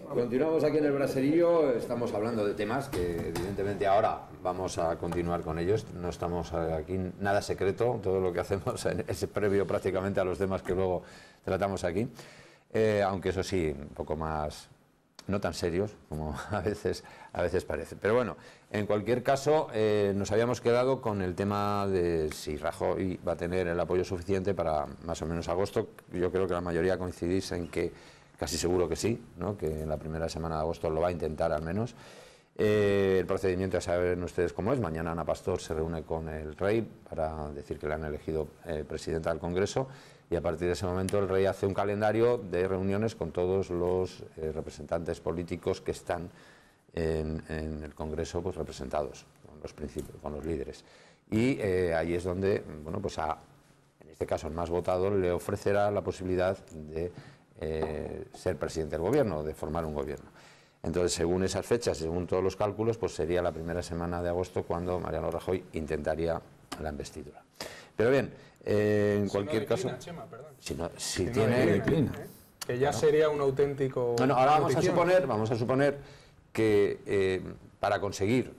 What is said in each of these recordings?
Continuamos aquí en el Braserillo, estamos hablando de temas que evidentemente ahora vamos a continuar con ellos, no estamos aquí nada secreto, todo lo que hacemos es previo prácticamente a los temas que luego tratamos aquí, aunque eso sí, un poco más, no tan serios como a veces parece. Pero bueno, en cualquier caso, nos habíamos quedado con el tema de si Rajoy va a tener el apoyo suficiente para más o menos agosto. Yo creo que la mayoría coincidís en que casi seguro que sí, ¿no? Que en la primera semana de agosto lo va a intentar al menos. El procedimiento ya saben ustedes cómo es. Mañana Ana Pastor se reúne con el rey para decir que le han elegido presidenta del Congreso, y a partir de ese momento el rey hace un calendario de reuniones con todos los representantes políticos que están en el Congreso, pues representados con los principios, con los líderes. Y ahí es donde, bueno, pues en este caso el más votado le ofrecerá la posibilidad de ser presidente del gobierno, de formar un gobierno. Entonces, según esas fechas, según todos los cálculos, pues sería la primera semana de agosto cuando Mariano Rajoy intentaría la investidura. Pero bien, en cualquier caso, si tiene, que ya sería un auténtico. Bueno, ahora vamos a suponer que para conseguir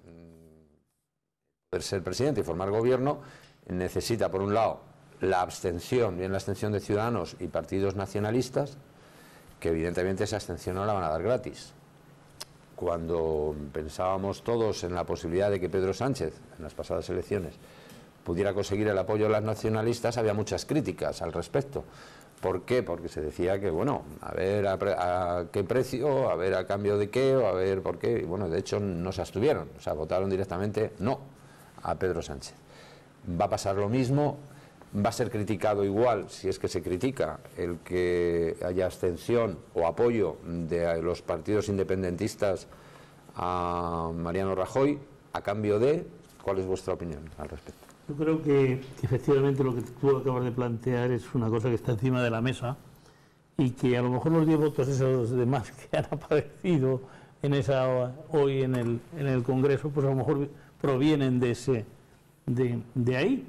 poder ser presidente y formar gobierno necesita, por un lado, la abstención, bien la abstención de Ciudadanos y partidos nacionalistas, que evidentemente esa abstención no la van a dar gratis. Cuando pensábamos todos en la posibilidad de que Pedro Sánchez, en las pasadas elecciones, pudiera conseguir el apoyo de las nacionalistas, había muchas críticas al respecto. ¿Por qué? Porque se decía que, bueno, a ver a qué precio, a ver a cambio de qué, o a ver por qué. Y bueno, de hecho no se abstuvieron, o sea, votaron directamente no a Pedro Sánchez. Va a pasar lo mismo. Va a ser criticado igual, si es que se critica, el que haya abstención o apoyo de los partidos independentistas a Mariano Rajoy, a cambio de... ¿Cuál es vuestra opinión al respecto? Yo creo que efectivamente lo que tú acabas de plantear es una cosa que está encima de la mesa, y que a lo mejor los 10 votos esos demás que han aparecido hoy en el Congreso, pues a lo mejor provienen de ahí,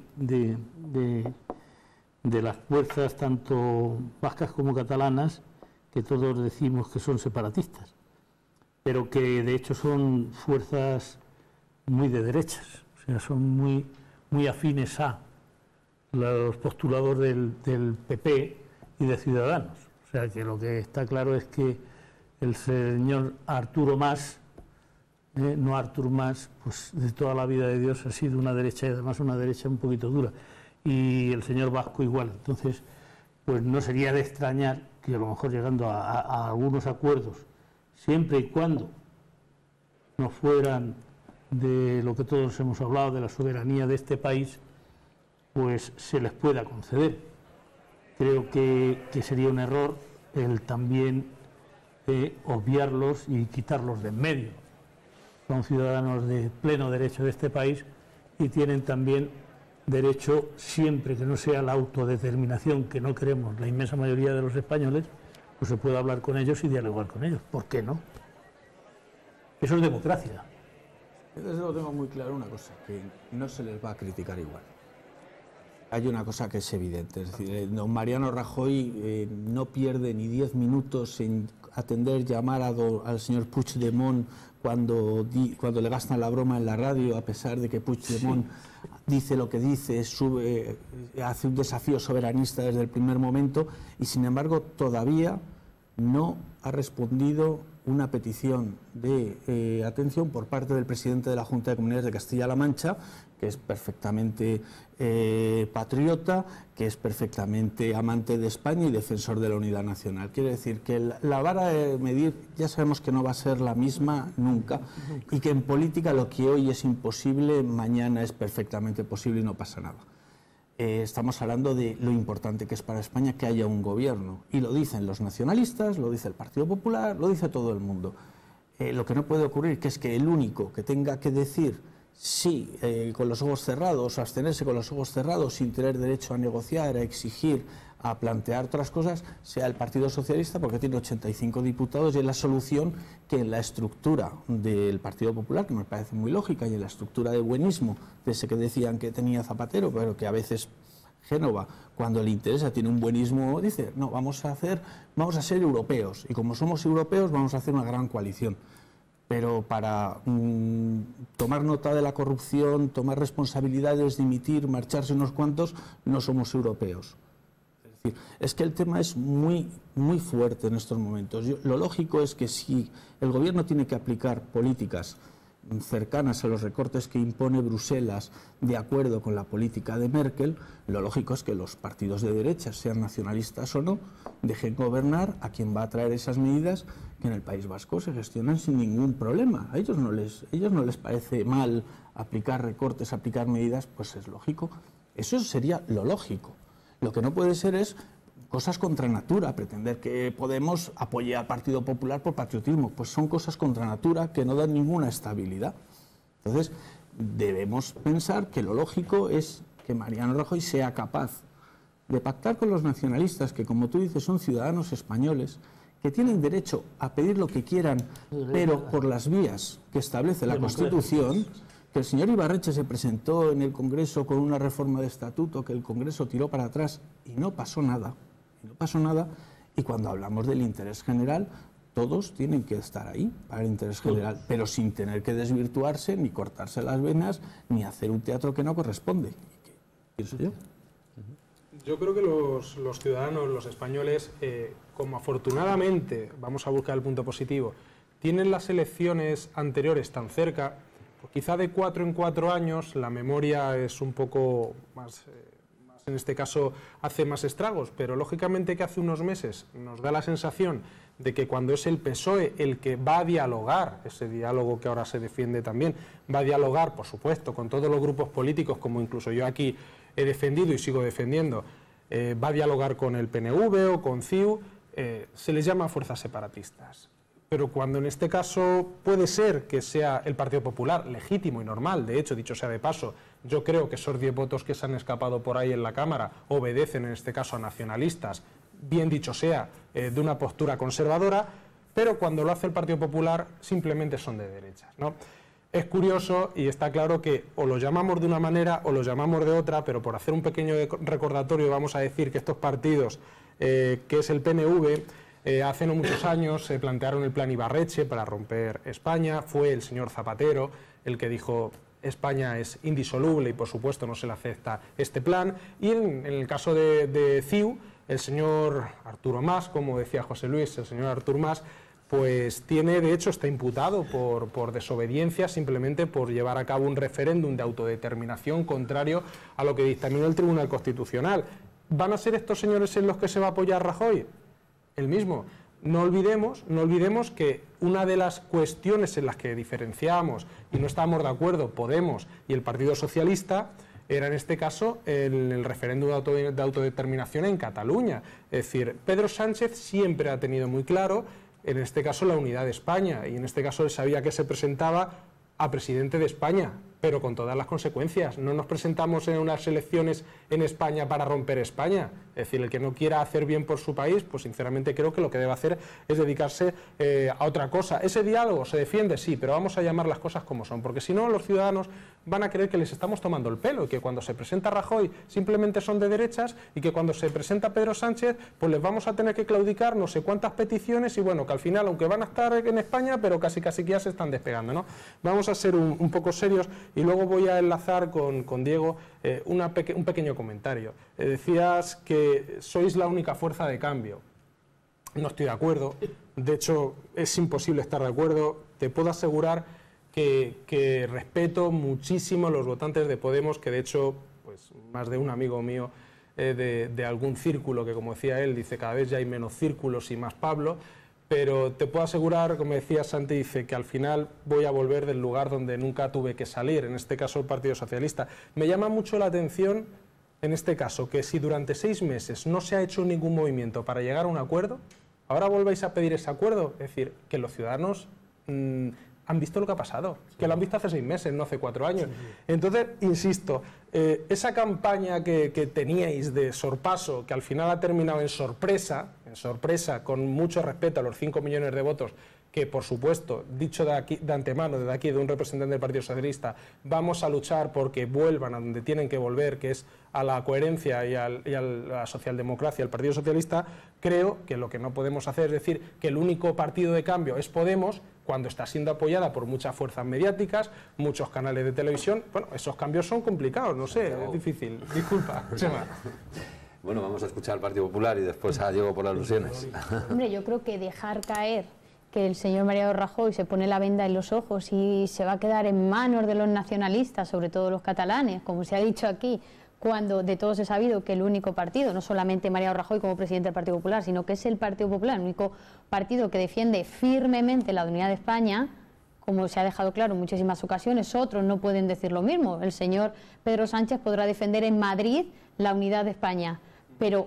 de las fuerzas tanto vascas como catalanas, que todos decimos que son separatistas, pero que de hecho son fuerzas muy de derechas, o sea, son muy afines a los postulados del PP y de Ciudadanos. O sea, que lo que está claro es que el señor Arturo Mas, no Artur Mas, pues de toda la vida de Dios ha sido una derecha, y además una derecha un poquito dura, y el señor Vasco igual. Entonces, pues no sería de extrañar que a lo mejor llegando a algunos acuerdos, siempre y cuando no fueran de lo que todos hemos hablado, de la soberanía de este país, pues se les pueda conceder. Creo que sería un error el también obviarlos y quitarlos de en medio. Son ciudadanos de pleno derecho de este país y tienen también derecho, siempre que no sea la autodeterminación que no queremos la inmensa mayoría de los españoles, pues se puede hablar con ellos y dialogar con ellos. ¿Por qué no? Eso es democracia. Yo desde luego tengo muy claro una cosa, que no se les va a criticar igual. Hay una cosa que es evidente, es decir, don Mariano Rajoy no pierde ni 10 minutos en atender, llamar al señor Puigdemont cuando le gastan la broma en la radio, a pesar de que Puigdemont dice lo que dice, hace un desafío soberanista desde el primer momento, y sin embargo todavía no ha respondido una petición de atención por parte del presidente de la Junta de Comunidades de Castilla-La Mancha, que es perfectamente patriota, que es perfectamente amante de España y defensor de la unidad nacional. Quiere decir que la vara de medir ya sabemos que no va a ser la misma nunca, y que en política lo que hoy es imposible, mañana es perfectamente posible y no pasa nada. Estamos hablando de lo importante que es para España que haya un gobierno, y lo dicen los nacionalistas, lo dice el Partido Popular, lo dice todo el mundo. Lo que no puede ocurrir que es que el único que tenga que decir sí con los ojos cerrados, abstenerse con los ojos cerrados sin tener derecho a negociar, a exigir, a plantear otras cosas, sea el Partido Socialista, porque tiene 85 diputados y es la solución que en la estructura del Partido Popular, que me parece muy lógica, y en la estructura de buenismo, de ese que decían que tenía Zapatero, pero que a veces Génova, cuando le interesa, tiene un buenismo, dice, no, vamos a ser europeos, y como somos europeos vamos a hacer una gran coalición. Pero para tomar nota de la corrupción, tomar responsabilidades, dimitir, marcharse unos cuantos, no somos europeos. Es que el tema es muy fuerte en estos momentos. Lo lógico es que si el gobierno tiene que aplicar políticas cercanas a los recortes que impone Bruselas de acuerdo con la política de Merkel, lo lógico es que los partidos de derecha, sean nacionalistas o no, dejen gobernar a quien va a traer esas medidas que en el País Vasco se gestionan sin ningún problema. A ellos no les parece mal aplicar recortes, aplicar medidas, pues es lógico. Eso sería lo lógico. Lo que no puede ser es cosas contra natura, pretender que Podemos apoye al Partido Popular por patriotismo, pues son cosas contra natura que no dan ninguna estabilidad. Entonces, debemos pensar que lo lógico es que Mariano Rajoy sea capaz de pactar con los nacionalistas, que como tú dices son ciudadanos españoles, que tienen derecho a pedir lo que quieran, pero por las vías que establece la Constitución. Que el señor Ibarretxe se presentó en el Congreso con una reforma de estatuto que el Congreso tiró para atrás y no pasó nada. Y cuando hablamos del interés general, todos tienen que estar ahí para el interés general, pero sin tener que desvirtuarse, ni cortarse las venas, ni hacer un teatro que no corresponde. ¿Pienso yo? Yo creo que los ciudadanos, los españoles, como afortunadamente, vamos a buscar el punto positivo, tienen las elecciones anteriores tan cerca, pues quizá de 4 en 4 años la memoria es un poco más, en este caso hace más estragos, pero lógicamente que hace unos meses nos da la sensación de que cuando es el PSOE el que va a dialogar, ese diálogo que ahora se defiende también, va a dialogar, por supuesto, con todos los grupos políticos, como incluso yo aquí he defendido y sigo defendiendo, va a dialogar con el PNV o con CiU, se les llama fuerzas separatistas. Pero cuando en este caso puede ser que sea el Partido Popular, legítimo y normal, de hecho, dicho sea de paso, yo creo que esos 10 votos que se han escapado por ahí en la Cámara obedecen en este caso a nacionalistas, bien dicho sea, de una postura conservadora, pero cuando lo hace el Partido Popular simplemente son de derechas, ¿no? Es curioso y está claro que o lo llamamos de una manera o lo llamamos de otra, pero por hacer un pequeño recordatorio vamos a decir que estos partidos, que es el PNV, hace no muchos años se plantearon el plan Ibarretxe para romper España, fue el señor Zapatero el que dijo España es indisoluble y por supuesto no se le acepta este plan, y en el caso de CiU, el señor Arturo Mas, como decía José Luis, el señor Artur Mas, pues tiene, de hecho, está imputado por desobediencia, simplemente por llevar a cabo un referéndum de autodeterminación contrario a lo que dictaminó el Tribunal Constitucional. ¿Van a ser estos señores en los que se va a apoyar Rajoy? El mismo. No olvidemos que una de las cuestiones en las que diferenciamos y no estábamos de acuerdo Podemos y el Partido Socialista era en este caso el referéndum de autodeterminación en Cataluña. Es decir, Pedro Sánchez siempre ha tenido muy claro, en este caso, la unidad de España, y en este caso él sabía que se presentaba a presidente de España, pero con todas las consecuencias. No nos presentamos en unas elecciones en España para romper España. Es decir, el que no quiera hacer bien por su país, pues sinceramente creo que lo que debe hacer es dedicarse a otra cosa. Ese diálogo se defiende, sí, pero vamos a llamar las cosas como son, porque si no los ciudadanos van a creer que les estamos tomando el pelo, y que cuando se presenta Rajoy simplemente son de derechas, y que cuando se presenta Pedro Sánchez, pues les vamos a tener que claudicar no sé cuántas peticiones, y bueno, que al final, aunque van a estar en España, pero casi que ya se están despegando, ¿no? Vamos a ser un poco serios, y luego voy a enlazar con Diego un pequeño comentario. Decías que sois la única fuerza de cambio. No estoy de acuerdo, de hecho es imposible estar de acuerdo. Te puedo asegurar que respeto muchísimo a los votantes de Podemos, que de hecho, pues más de un amigo mío de algún círculo, que como decía él, dice cada vez ya hay menos círculos y más Pablo, pero te puedo asegurar, como decía Santi, dice que al final voy a volver del lugar donde nunca tuve que salir, en este caso el Partido Socialista. Me llama mucho la atención, en este caso, que si durante 6 meses no se ha hecho ningún movimiento para llegar a un acuerdo, ahora volváis a pedir ese acuerdo. Es decir, que los ciudadanos han visto lo que ha pasado, que lo han visto hace 6 meses, no hace 4 años. Entonces, insisto, esa campaña que teníais de sorpaso, que al final ha terminado en sorpresa, sorpresa, con mucho respeto a los 5 millones de votos que, por supuesto, dicho de antemano, desde aquí, de un representante del Partido Socialista, vamos a luchar porque vuelvan a donde tienen que volver, que es a la coherencia y a la socialdemocracia, al Partido Socialista. Creo que lo que no podemos hacer es decir que el único partido de cambio es Podemos, cuando está siendo apoyada por muchas fuerzas mediáticas, muchos canales de televisión. Bueno, esos cambios son complicados, no sé, es difícil. Disculpa, Chema. Bueno, vamos a escuchar al Partido Popular y después a Diego por alusiones. Hombre, yo creo que dejar caer que el señor Mariano Rajoy se pone la venda en los ojos y se va a quedar en manos de los nacionalistas, sobre todo los catalanes, como se ha dicho aquí, cuando de todos he sabido que el único partido, no solamente Mariano Rajoy como presidente del Partido Popular, sino que es el Partido Popular, el único partido que defiende firmemente la unidad de España, como se ha dejado claro en muchísimas ocasiones, otros no pueden decir lo mismo. El señor Pedro Sánchez podrá defender en Madrid la unidad de España, pero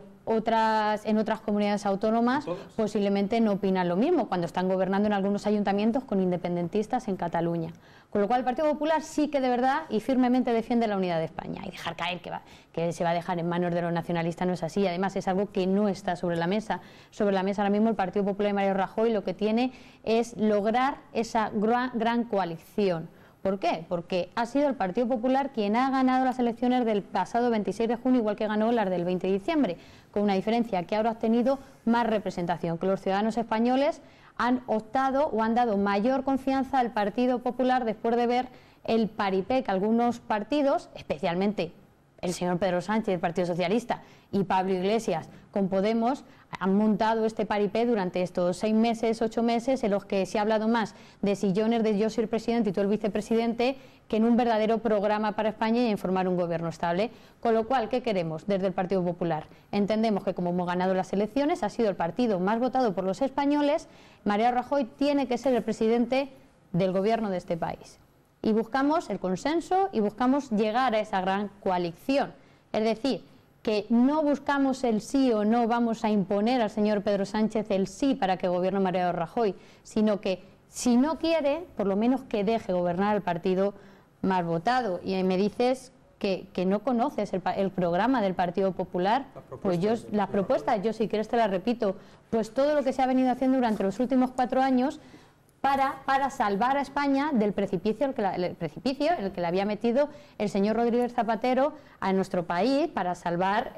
en otras comunidades autónomas posiblemente no opinan lo mismo, cuando están gobernando en algunos ayuntamientos con independentistas en Cataluña. Con lo cual el Partido Popular sí que de verdad y firmemente defiende la unidad de España, y dejar caer que se va a dejar en manos de los nacionalistas no es así. Además es algo que no está sobre la mesa. Sobre la mesa ahora mismo el Partido Popular de Mariano Rajoy lo que tiene es lograr esa gran coalición. ¿Por qué? Porque ha sido el Partido Popular quien ha ganado las elecciones del pasado 26 de junio, igual que ganó las del 20 de diciembre, con una diferencia, que ahora ha obtenido más representación, que los ciudadanos españoles han optado o han dado mayor confianza al Partido Popular después de ver el paripé que algunos partidos, especialmente el señor Pedro Sánchez del Partido Socialista y Pablo Iglesias con Podemos, han montado este paripé durante estos 6 meses, 8 meses, en los que se ha hablado más de sillones de yo soy el presidente y tú el vicepresidente, que en un verdadero programa para España y en formar un gobierno estable. Con lo cual, ¿qué queremos desde el Partido Popular? Entendemos que como hemos ganado las elecciones, ha sido el partido más votado por los españoles, Mariano Rajoy tiene que ser el presidente del gobierno de este país. Y buscamos el consenso y buscamos llegar a esa gran coalición. Es decir, que no buscamos el sí o no vamos a imponer al señor Pedro Sánchez el sí para que gobierne Mariano Rajoy, sino que si no quiere, por lo menos que deje gobernar al partido más votado. Y me dices que no conoces el programa del Partido Popular, pues las propuestas, yo si quieres te las repito, pues todo lo que se ha venido haciendo durante los últimos 4 años para salvar a España del precipicio en el que le había metido el señor Rodríguez Zapatero a nuestro país, para salvar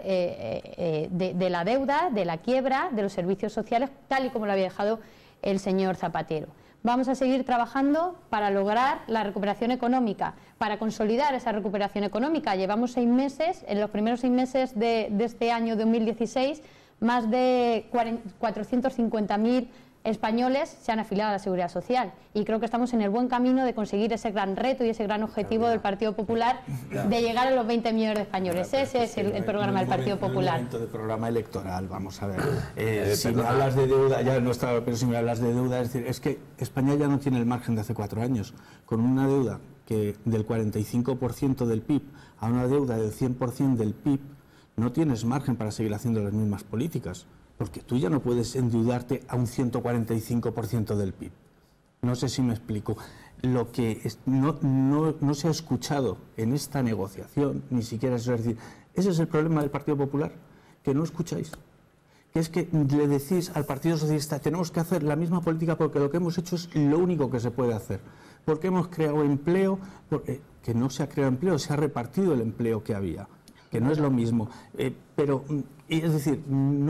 de la deuda, de la quiebra, de los servicios sociales, tal y como lo había dejado el señor Zapatero. Vamos a seguir trabajando para lograr la recuperación económica, para consolidar esa recuperación económica. Llevamos 6 meses, en los primeros 6 meses de este año 2016, más de 450.000 españoles se han afiliado a la Seguridad Social, y creo que estamos en el buen camino de conseguir ese gran reto y ese gran objetivo del Partido Popular de llegar a los 20 millones de españoles. Ese es el programa del Partido Popular. Un momento de programa electoral, vamos a ver. Si me hablas de deuda, ya no está, pero si me hablas de deuda, es decir, es que España ya no tiene el margen de hace 4 años, con una deuda que del 45% del PIB a una deuda del 100% del PIB, no tienes margen para seguir haciendo las mismas políticas. Porque tú ya no puedes endeudarte a un 145% del PIB. No sé si me explico. Lo que no se ha escuchado en esta negociación, ni siquiera es decir, ese es el problema del Partido Popular, que no escucháis. Que es que le decís al Partido Socialista, tenemos que hacer la misma política porque lo que hemos hecho es lo único que se puede hacer. Porque hemos creado empleo, porque que no se ha creado empleo, se ha repartido el empleo que había, que no es lo mismo. Pero, es decir,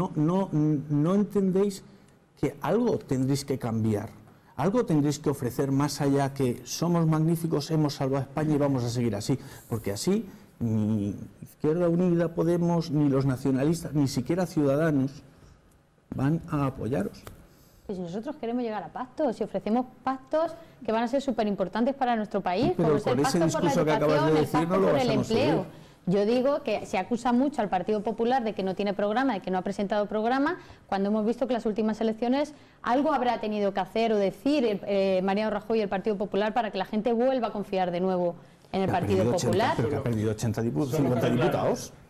no entendéis que algo tendréis que cambiar, algo tendréis que ofrecer más allá que somos magníficos, hemos salvado a España y vamos a seguir así, porque así ni Izquierda Unida, Podemos, ni los nacionalistas, ni siquiera Ciudadanos van a apoyaros. Y si nosotros queremos llegar a pactos, si ofrecemos pactos que van a ser súper importantes para nuestro país, como es el pacto por la educación, el pacto por el empleo. Yo digo que se acusa mucho al Partido Popular de que no tiene programa, de que no ha presentado programa, cuando hemos visto que las últimas elecciones algo habrá tenido que hacer o decir Mariano Rajoy y el Partido Popular para que la gente vuelva a confiar de nuevo en el Partido Popular. Pero que ha perdido 50 diputados.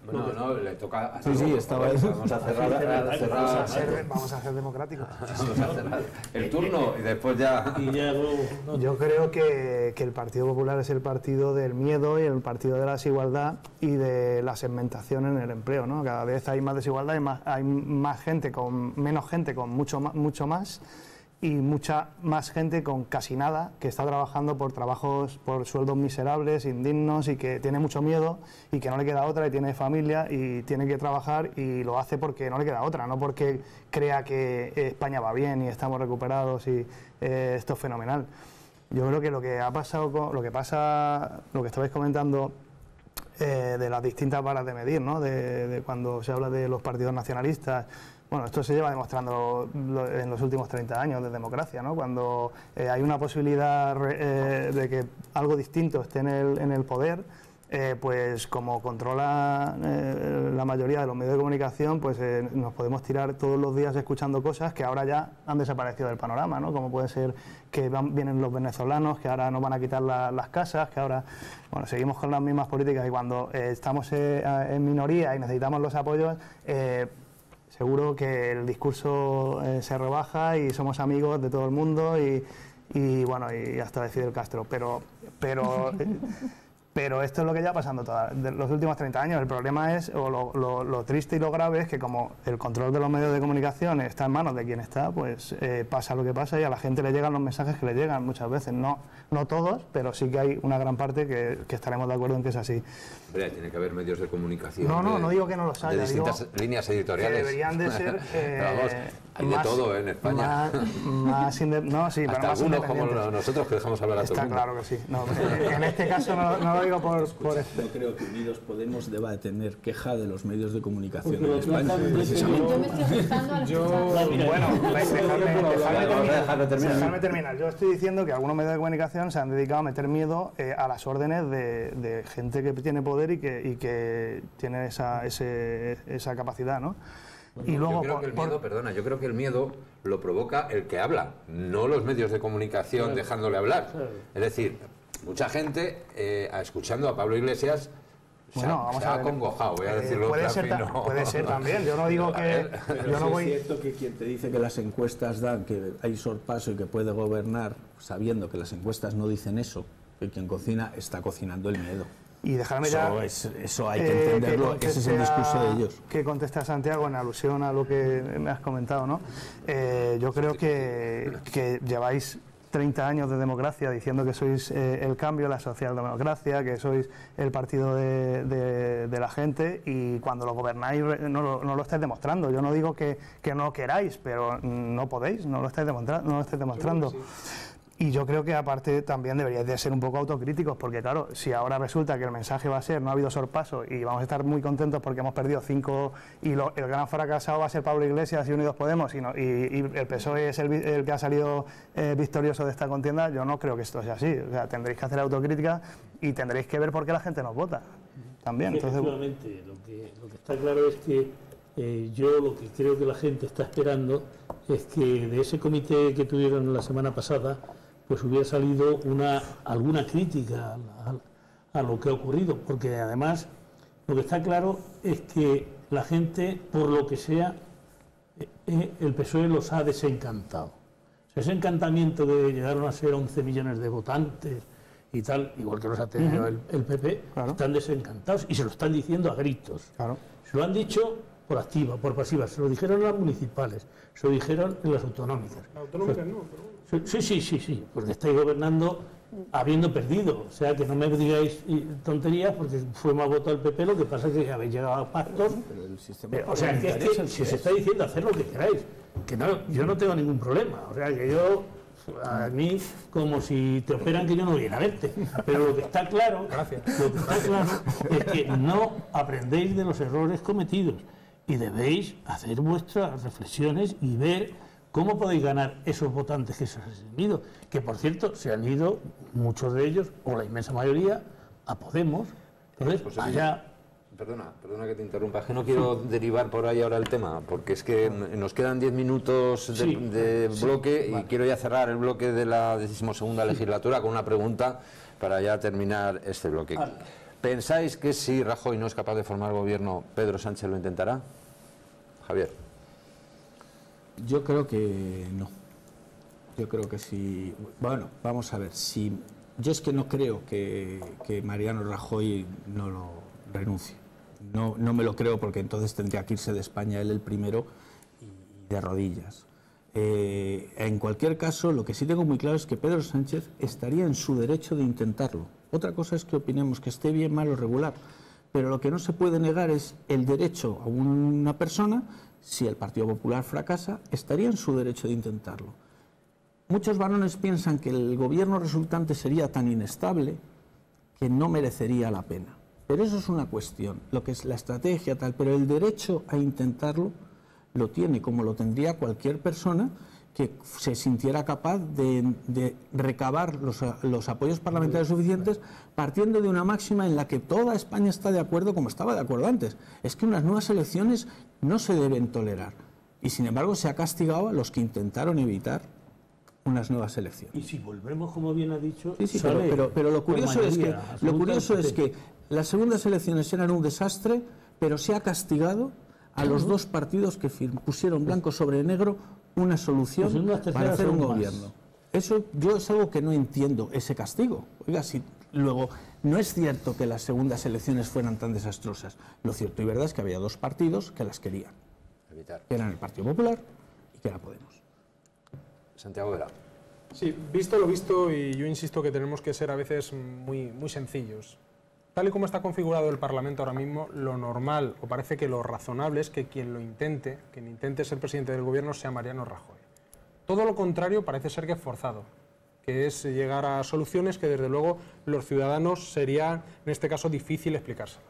Bueno, no, le toca a Sí, estaba ahí. Vamos a cerrar. Vamos a ser democráticos. Vamos a cerrar el turno y después ya. Y ya luego, ¿no? Yo creo que el Partido Popular es el partido del miedo y el partido de la desigualdad y de la segmentación en el empleo, ¿no? Cada vez hay más desigualdad, hay más gente menos gente con mucho más y mucha más gente con casi nada, que está trabajando por trabajos, por sueldos miserables, indignos, y que tiene mucho miedo y que no le queda otra, y tiene familia y tiene que trabajar, y lo hace porque no le queda otra, no porque crea que España va bien y estamos recuperados y esto es fenomenal. Yo creo que lo que ha pasado lo que estabais comentando de las distintas varas de medir, ¿no? De cuando se habla de los partidos nacionalistas. Bueno, esto se lleva demostrando en los últimos 30 años de democracia, ¿no? Cuando hay una posibilidad de que algo distinto esté en el poder, pues como controla la mayoría de los medios de comunicación, pues nos podemos tirar todos los días escuchando cosas que ahora ya han desaparecido del panorama, ¿no? Como puede ser que vienen los venezolanos, que ahora nos van a quitar las casas, que ahora, bueno, seguimos con las mismas políticas, y cuando estamos en minoría y necesitamos los apoyos, seguro que el discurso se rebaja y somos amigos de todo el mundo y bueno, y hasta de Fidel Castro, pero esto es lo que lleva pasando los últimos 30 años. El problema es, o lo triste y lo grave es que como el control de los medios de comunicación está en manos de quien está, pues pasa lo que pasa y a la gente le llegan los mensajes que le llegan muchas veces. No todos, pero sí que hay una gran parte que estaremos de acuerdo en que es así. Hombre, tiene que haber medios de comunicación. No digo que no los haya. De distintas líneas editoriales. Que deberían de ser. Vamos, hay de todo en España. Hasta algunos como nosotros que dejamos hablar a todo el mundo. Está claro que sí. No, en este caso no lo digo por esto. Yo creo que Unidos Podemos deba de tener queja de los medios de comunicación en España, precisamente. Yo me estoy apuntando a los Dejadme terminar. Yo estoy diciendo que algunos medios de comunicación se han dedicado a meter miedo a las órdenes de gente que tiene poder y que tiene esa capacidad, ¿no? Y luego, yo creo que el miedo lo provoca el que habla, no los medios de comunicación dejándole hablar. Es decir, mucha gente escuchando a Pablo Iglesias se ha acongojado, voy a decirlo claro. Puede ser también, yo no digo que... Es cierto que quien te dice que las encuestas dan que hay sorpaso y que puede gobernar, sabiendo que las encuestas no dicen eso, que quien cocina está cocinando el miedo. Y dejarme ya... Eso hay que entenderlo, ese es el discurso de ellos. Que contesta Santiago en alusión a lo que me has comentado, ¿no? Yo creo que lleváis 30 años de democracia diciendo que sois el cambio, la socialdemocracia, que sois el partido de la gente, y cuando lo gobernáis no lo estáis demostrando. Yo no digo que no queráis, pero no podéis, no lo estáis demostrando. Y yo creo que aparte también deberíais de ser un poco autocríticos, porque claro, si ahora resulta que el mensaje va a ser no ha habido sorpaso y vamos a estar muy contentos porque hemos perdido 5 y el gran fracasado va a ser Pablo Iglesias y Unidos Podemos y el PSOE es el que ha salido victorioso de esta contienda, yo no creo que esto sea así. O sea, tendréis que hacer autocrítica y tendréis que ver por qué la gente nos vota también. Efectivamente, lo que está claro es que yo lo que creo que la gente está esperando es que de ese comité que tuvieron la semana pasada pues hubiera salido alguna crítica a lo que ha ocurrido, porque además lo que está claro es que la gente, por lo que sea, el PSOE los ha desencantado. O sea, ese encantamiento de llegaron a ser 11 millones de votantes y tal, igual que los ha tenido el PP, claro, están desencantados y se lo están diciendo a gritos. Claro. Se lo han dicho por activa, por pasiva, se lo dijeron en las municipales, se lo dijeron en las autonómicas. Autonómicas no, pero... Sí, porque estáis gobernando habiendo perdido. O sea, que no me digáis tonterías, porque fue más voto al PP, lo que pasa es que habéis llegado a pactos. O sea, que es que si se está diciendo hacer lo que queráis, que no, yo no tengo ningún problema. O sea, que yo, a mí, como si te operan que yo no viene a verte. Pero lo que está claro, es que no aprendéis de los errores cometidos y debéis hacer vuestras reflexiones y ver cómo podéis ganar esos votantes que se han ido, que por cierto se han ido muchos de ellos, o la inmensa mayoría, a Podemos. Entonces, pues allá... Perdona que te interrumpa, es que no quiero derivar por ahí ahora el tema, porque es que nos quedan 10 minutos de bloque y quiero ya cerrar el bloque de la 12ª legislatura con una pregunta para ya terminar este bloque. ¿Pensáis que si Rajoy no es capaz de formar gobierno, Pedro Sánchez lo intentará? Javier. Yo creo que no. Yo creo que sí. Bueno, vamos a ver. Si yo es que no creo que Mariano Rajoy no lo renuncie. No me lo creo, porque entonces tendría que irse de España él el primero y de rodillas. En cualquier caso, lo que sí tengo muy claro es que Pedro Sánchez estaría en su derecho de intentarlo. Otra cosa es que opinemos que esté bien, mal o regular, pero lo que no se puede negar es el derecho a una persona. Si el Partido Popular fracasa, estaría en su derecho de intentarlo. Muchos varones piensan que el gobierno resultante sería tan inestable que no merecería la pena. Pero eso es una cuestión, lo que es la estrategia tal, pero el derecho a intentarlo lo tiene, como lo tendría cualquier persona que se sintiera capaz de recabar los apoyos parlamentarios suficientes, partiendo de una máxima en la que toda España está de acuerdo, como estaba de acuerdo antes. Es que unas nuevas elecciones no se deben tolerar. Y sin embargo se ha castigado a los que intentaron evitar unas nuevas elecciones. Y si volvemos, como bien ha dicho... Sí, pero lo curioso es que las segundas elecciones eran un desastre, pero se ha castigado a los dos partidos que pusieron blanco sobre negro una solución para hacer un gobierno. Eso yo es algo que no entiendo, ese castigo. Oiga, si luego no es cierto que las segundas elecciones fueran tan desastrosas. Lo cierto y verdad es que había dos partidos que las querían. Que eran el Partido Popular y que era Podemos. Santiago Vera. Sí, visto lo visto, y yo insisto que tenemos que ser a veces muy sencillos. Tal y como está configurado el Parlamento ahora mismo, lo normal, o parece que lo razonable, es que quien intente ser presidente del gobierno sea Mariano Rajoy. Todo lo contrario parece ser que es forzado, que es llegar a soluciones que desde luego los ciudadanos sería, en este caso, difícil explicárselo.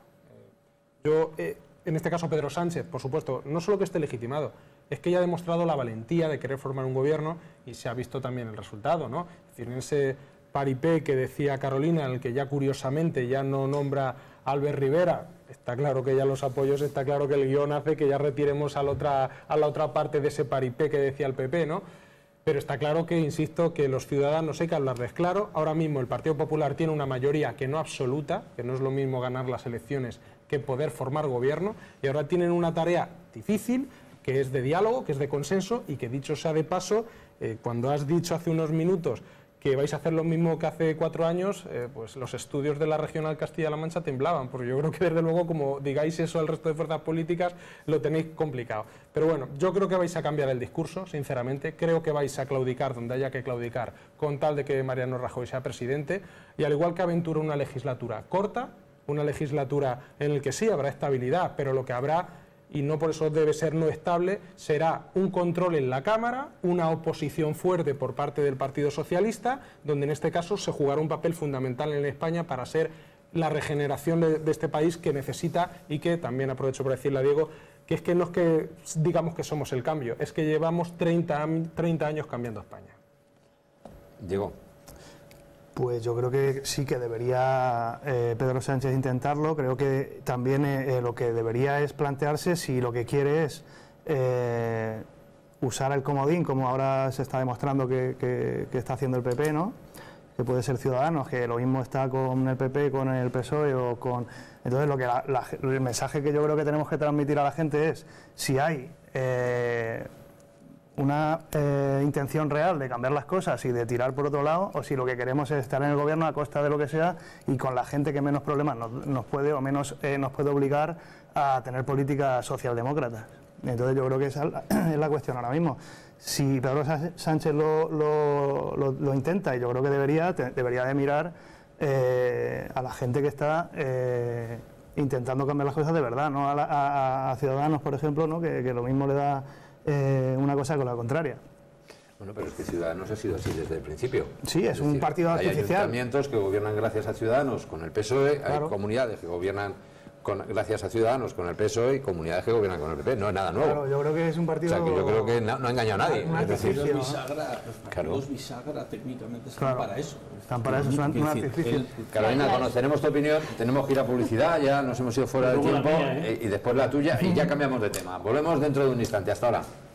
En este caso Pedro Sánchez, por supuesto, no solo que esté legitimado, es que ya ha demostrado la valentía de querer formar un gobierno y se ha visto también el resultado, ¿no? Es decir, en ese paripé que decía Carolina, en el que ya curiosamente ya no nombra a Albert Rivera, está claro que ya los apoyos, está claro que el guión hace que ya retiremos a la otra parte de ese paripé que decía el PP, ¿no? Pero está claro que, insisto, que los ciudadanos hay que hablarles claro. Ahora mismo el Partido Popular tiene una mayoría que no absoluta, que no es lo mismo ganar las elecciones que poder formar gobierno, y ahora tienen una tarea difícil, que es de diálogo, que es de consenso, y que, dicho sea de paso, cuando has dicho hace unos minutos que vais a hacer lo mismo que hace 4 años, pues los estudios de la regional Castilla-La Mancha temblaban, porque yo creo que desde luego, como digáis eso al resto de fuerzas políticas, lo tenéis complicado. Pero bueno, yo creo que vais a cambiar el discurso, sinceramente, creo que vais a claudicar donde haya que claudicar con tal de que Mariano Rajoy sea presidente, y al igual que aventura una legislatura corta, una legislatura en la que sí habrá estabilidad, pero lo que habrá, y no por eso debe ser no estable, será un control en la Cámara, una oposición fuerte por parte del Partido Socialista, donde en este caso se jugará un papel fundamental en España para ser la regeneración de este país que necesita, y que también aprovecho para decirle a Diego, que es que no es que digamos que somos el cambio, es que llevamos 30 años cambiando España. Diego. Pues yo creo que sí que debería Pedro Sánchez intentarlo. Creo que también lo que debería es plantearse si lo que quiere es usar el comodín, como ahora se está demostrando que está haciendo el PP, ¿no? Que puede ser Ciudadanos, que lo mismo está con el PP, con el PSOE o con... Entonces el mensaje que yo creo que tenemos que transmitir a la gente es, si hay una intención real de cambiar las cosas y de tirar por otro lado, o si lo que queremos es estar en el gobierno a costa de lo que sea y con la gente que menos problemas nos puede o menos nos puede obligar a tener políticas socialdemócratas. Entonces yo creo que esa es la cuestión ahora mismo. Si Pedro Sánchez lo intenta, y yo creo que debería de mirar a la gente que está intentando cambiar las cosas de verdad, no a Ciudadanos, por ejemplo, ¿no? que lo mismo le da una cosa con la contraria. Bueno, pero es que Ciudadanos ha sido así desde el principio. Sí, es un partido artificial. Hay ayuntamientos que gobiernan gracias a Ciudadanos con el PSOE, claro. Hay comunidades que gobiernan gracias a Ciudadanos con el PSOE y comunidades que gobiernan con el PP. No es nada nuevo. Claro, yo creo que es un partido... O sea, que yo creo que no ha engañado a nadie. Los partidos bisagra técnicamente están para eso. Están para eso, es un artificio. Carolina, conoceremos tu opinión, tenemos que ir a publicidad, ya nos hemos ido fuera del tiempo, y después la tuya, y ya cambiamos de tema. Volvemos dentro de un instante. Hasta ahora.